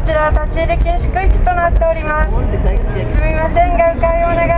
ちらは立ち入り禁止区域となっております。すみませんが、迂回をお願